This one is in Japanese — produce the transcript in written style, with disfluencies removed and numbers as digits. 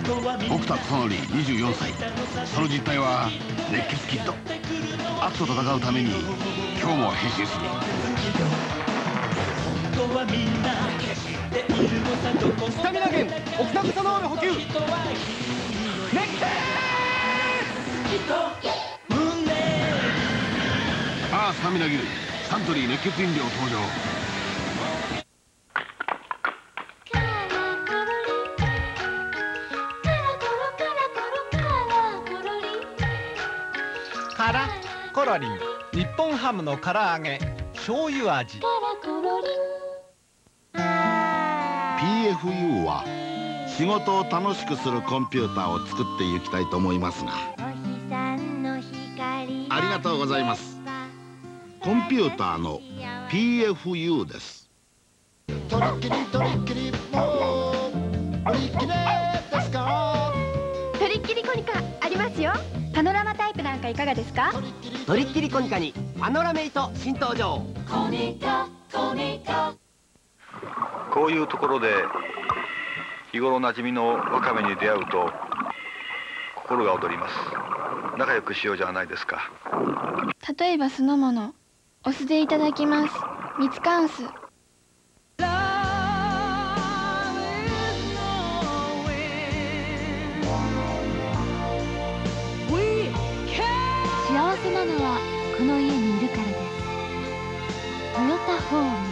僕田正則24歳。その実態は熱血キッド。悪と戦うために今日も変身する。 スタミナ源奥田正則補給。熱血。 ああ、スタミナ牛サントリー熱血飲料登場。 カラコロリン日本ハムの唐揚げ醤油味。 PFU は仕事を楽しくするコンピューターを作っていきたいと思いますが、ありがとうございます。コンピューターの PFU です。 とりっきりとりっきりもう売り切れですか。 とりっきりコニカありますよ。パノラマタイプなんかいかがですか。 とりっきりコニカにパノラメイト新登場。 コニカコニカ。 こういうところで日頃馴染みのワカメに出会うと心が躍ります。仲良くしようじゃないですか。 例えば酢の物お酢でいただきます。ミツカン酢。幸せなのはこの家にいるからです。トヨタホーム。